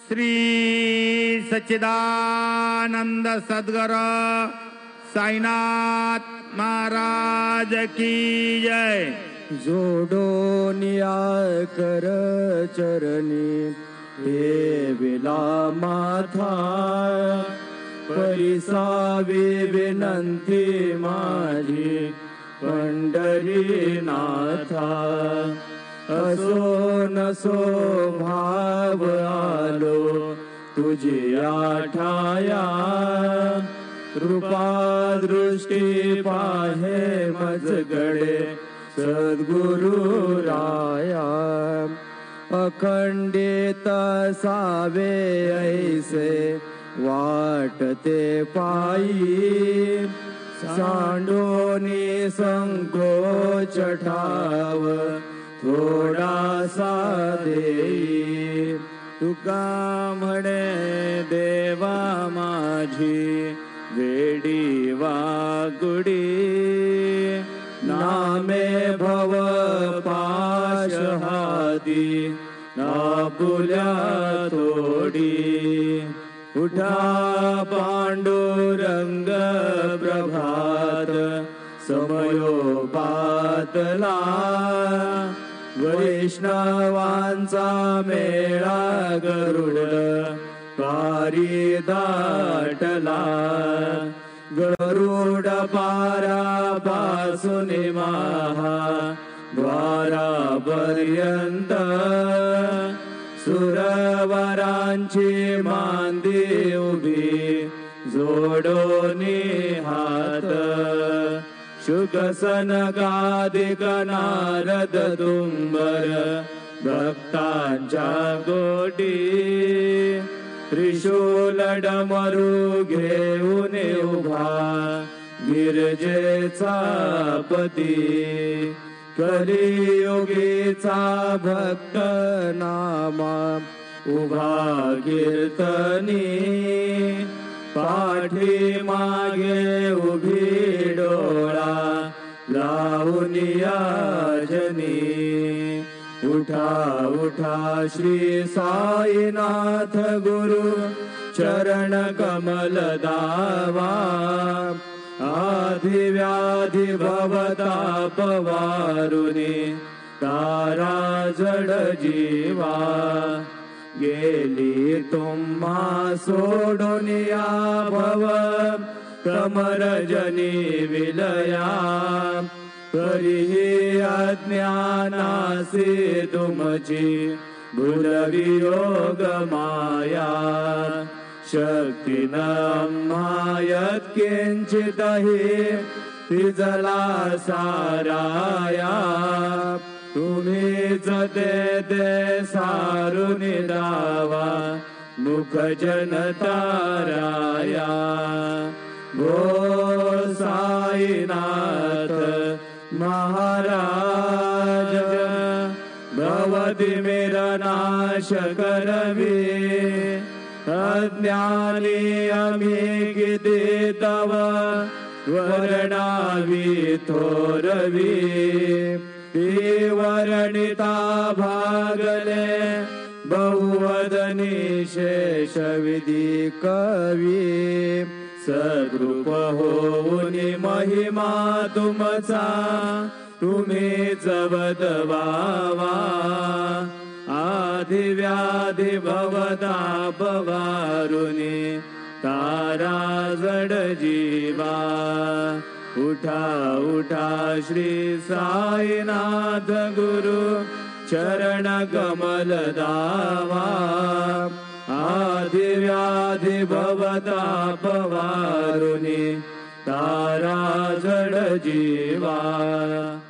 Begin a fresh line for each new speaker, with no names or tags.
श्री सच्चिदानंद सद्गुरु साईनाथ महाराज की जय।
जोडोनिया कर चरणी हे विला माथा, परिसावी विनंती माझी पंढरीनाथा। असो नसो भाव आलो तुझी आठाया, कृपा दृष्टी पाहे मजगडे सद्गुरु राया। अखंडित सावे ऐसे वाटते पायी, सांडोनी संकोच ठाव थोडासा देई। तुका म्हणे देवा माझी वेडी वागुडी, नामे भव पाशहादी नापुल्या थोडी। उठा पांडुरंग प्रभात समयोपातला, वैष्णवांचा मेळा गरुड पारी दाटला। गरुड पारापासून महा द्वारापर्यंत, सुरवरांची मांदी उभी जोडोनी हात। शुक सनकादिक नारद तुंबर भक्तांच्या गोटी, त्रिशूल डमरू घेऊन उभा गिरजेचा पती। कलियुगीचा भक्त नामा उभा कीर्तनी, पाठी मागे उभी डोळा लावूनिया जनी। उठा उठा श्री साईनाथ गुरु चरण कमल दावा। आधी व्याधी भवताप वारुनी तारा जड जीवा। गेली तुम्हा सोडोनिया भव कमर जनी विलया। तरीही अज्ञानासी तुमची भूलवियोग माया। शक्ती न मायत किंचितही तिजला साराया। तुम्हीच ते सारुनी दावा मुख जनताराया। गो साईनाथ महाराज, भवतिमिर नाश करवी। अज्ञानी आम्ही किती तव वर्णावी थोरवी। ती वर्णिता भागले बहुवदनी शेष विधी कवी। सद्रूप होऊनी महिमा तुमचा तुम्हीच बदवावा। आधी व्याधी भवताप वारुनी तारा जड जीवा। उठा उठा श्री साईनाथ गुरु चरण कमल दावा। आधी व्याधी भवताप वारुनी तारा जड जीवा।